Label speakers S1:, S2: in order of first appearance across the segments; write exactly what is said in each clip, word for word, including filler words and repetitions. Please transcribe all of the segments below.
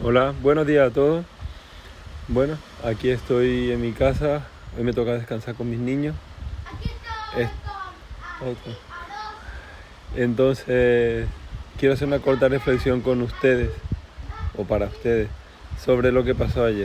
S1: Hola, buenos días a todos. Bueno, aquí estoy en mi casa. Hoy me toca descansar con mis niños. Es- otro. Entonces, quiero hacer una corta reflexión con ustedes, o para ustedes, sobre lo que pasó ayer.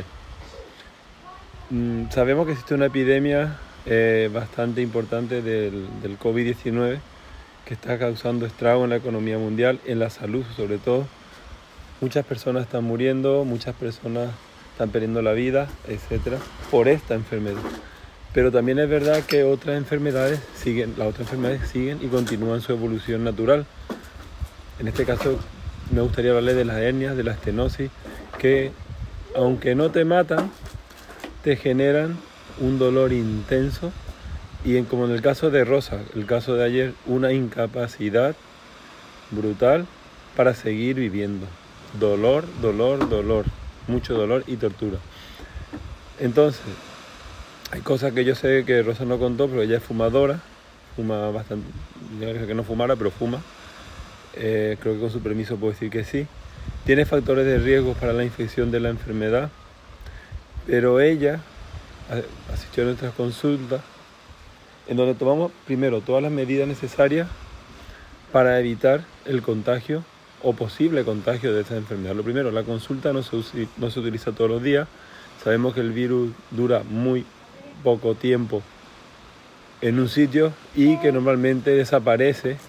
S1: Mm, sabemos que existe una epidemia eh, bastante importante del, del COVID diecinueve que está causando estrago en la economía mundial, en la salud sobre todo. Muchas personas están muriendo, muchas personas están perdiendo la vida, etcétera, por esta enfermedad. Pero también es verdad que otras enfermedades siguen, las otras enfermedades siguen y continúan su evolución natural. En este caso me gustaría hablarles de las hernias, de la estenosis, que aunque no te matan, te generan un dolor intenso y en, como en el caso de Rosa, el caso de ayer, una incapacidad brutal para seguir viviendo. Dolor, dolor, dolor, mucho dolor y tortura. Entonces, hay cosas que yo sé que Rosa no contó, pero ella es fumadora, fuma bastante, yo dije que no fumara, pero fuma. Eh, creo que con su permiso puedo decir que sí. Tiene factores de riesgo para la infección de la enfermedad, pero ella asistió a nuestras consultas, en donde tomamos primero todas las medidas necesarias para evitar el contagio o posible contagio de esta enfermedad. Lo primero, la consulta no se, no se utiliza todos los días. Sabemos que el virus dura muy poco tiempo en un sitio y que normalmente desaparece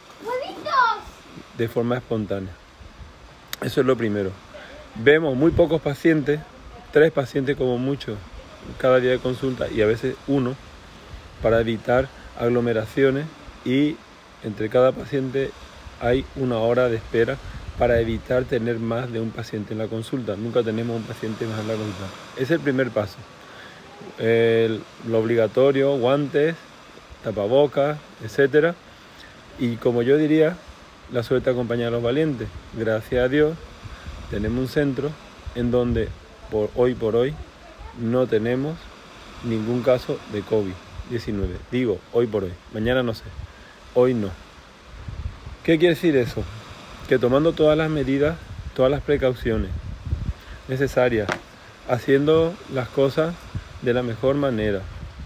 S1: de forma espontánea. Eso es lo primero. Vemos muy pocos pacientes, tres pacientes como mucho cada día de consulta y a veces uno, para evitar aglomeraciones, y entre cada paciente hay una hora de espera para evitar tener más de un paciente en la consulta. Nunca tenemos un paciente más en la consulta. Es el primer paso. El, lo obligatorio, guantes, tapabocas, etcétera. Y como yo diría, la suerte acompaña a los valientes. Gracias a Dios tenemos un centro en donde por hoy por hoy no tenemos ningún caso de COVID diecinueve. Digo, hoy por hoy. Mañana no sé. Hoy no. ¿Qué quiere decir eso? Que tomando todas las medidas, todas las precauciones necesarias, haciendo las cosas de la mejor manera,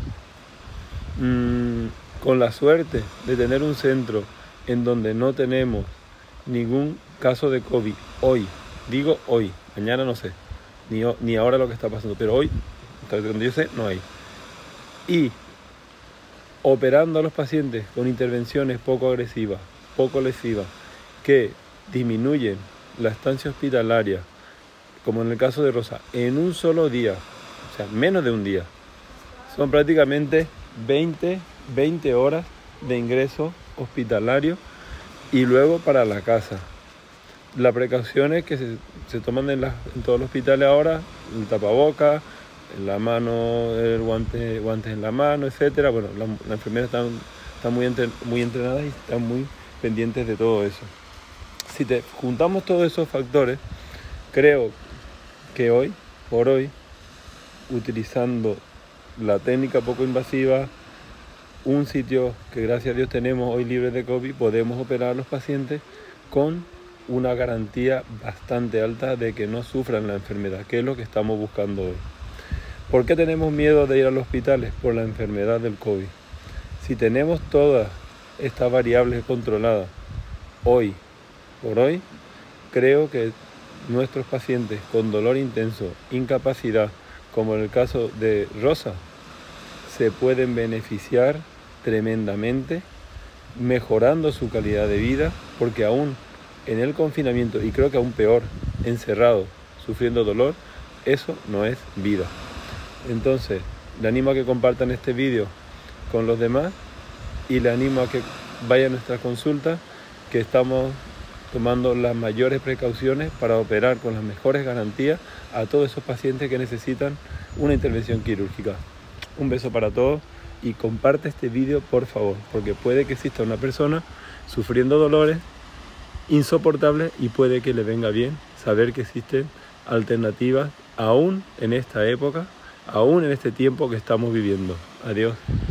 S1: mmm, con la suerte de tener un centro en donde no tenemos ningún caso de COVID hoy, digo hoy, mañana no sé, ni, ni ahora lo que está pasando, pero hoy, donde yo sé, no hay. Y operando a los pacientes con intervenciones poco agresivas, poco lesivas, que disminuyen la estancia hospitalaria, como en el caso de Rosa, en un solo día, o sea, menos de un día. Son prácticamente veinte, veinte horas de ingreso hospitalario y luego para la casa. Las precauciones que se, se toman en, la, en todos los hospitales ahora, el tapabocas, en la mano, el guante, guantes en la mano, etcétera. Bueno, las la enfermeras están, están muy, entre, muy entrenadas y están muy pendientes de todo eso. Si te juntamos todos esos factores, creo que hoy, por hoy, utilizando la técnica poco invasiva, un sitio que gracias a Dios tenemos hoy libre de COVID, podemos operar a los pacientes con una garantía bastante alta de que no sufran la enfermedad, que es lo que estamos buscando hoy. ¿Por qué tenemos miedo de ir a los hospitales? Por la enfermedad del COVID. Si tenemos todas estas variables controladas hoy por hoy, creo que nuestros pacientes con dolor intenso, incapacidad, como en el caso de Rosa, se pueden beneficiar tremendamente, mejorando su calidad de vida, porque aún en el confinamiento, y creo que aún peor, encerrado, sufriendo dolor, eso no es vida. Entonces, le animo a que compartan este vídeo con los demás y le animo a que vayan a nuestra consulta, que estamos tomando las mayores precauciones para operar con las mejores garantías a todos esos pacientes que necesitan una intervención quirúrgica. Un beso para todos y comparte este vídeo por favor, porque puede que exista una persona sufriendo dolores insoportables y puede que le venga bien saber que existen alternativas aún en esta época, aún en este tiempo que estamos viviendo. Adiós.